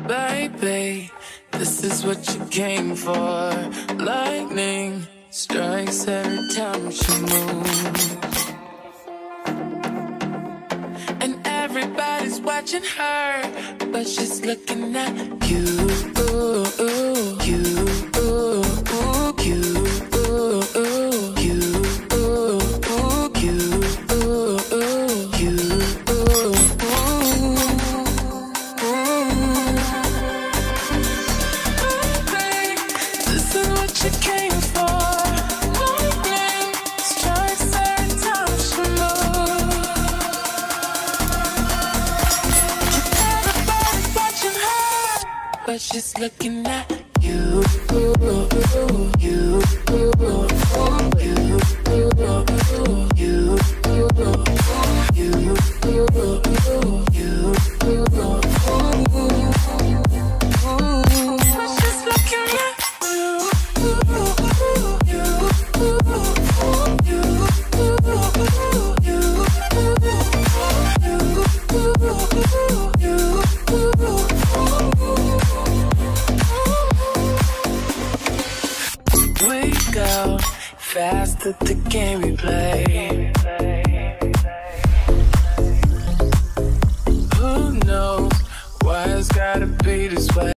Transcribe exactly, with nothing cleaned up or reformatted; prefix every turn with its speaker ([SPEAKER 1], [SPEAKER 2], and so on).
[SPEAKER 1] Baby, this is what you came for. Lightning strikes every time she moves, and everybody's watching her, but she's looking at you, you, you, you. But she's looking at you, you, you, you, you, you, you, fast at the game we play.